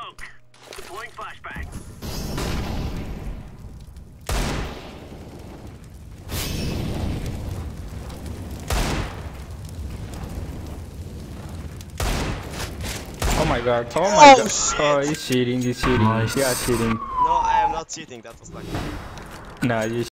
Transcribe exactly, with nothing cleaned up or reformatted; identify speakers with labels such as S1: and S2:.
S1: smoke. Deploying flashbang.
S2: Oh my god, oh my
S3: Oh,
S2: god.
S3: shit.
S2: Oh, he's cheating, he's cheating.
S4: Nice.
S2: Yeah, cheating.
S3: No, I am not cheating. That was like.
S2: Nah, you